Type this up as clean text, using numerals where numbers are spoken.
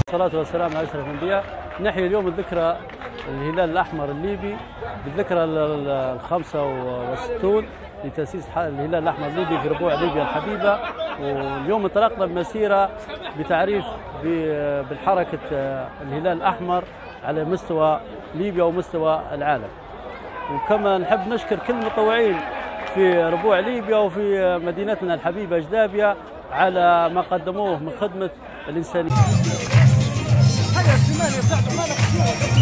والصلاة والسلام على أشرف الأنبياء. نحيي اليوم الذكرى الهلال الأحمر الليبي بالذكرى ال65 لتأسيس الهلال الأحمر الليبي في ربوع ليبيا الحبيبة. واليوم انطلقنا بمسيرة بتعريف بالحركة الهلال الأحمر على مستوى ليبيا ومستوى العالم. وكما نحب نشكر كل المتطوعين في ربوع ليبيا وفي مدينتنا الحبيبة جدابيا على ما قدموه من خدمة الإنسانية.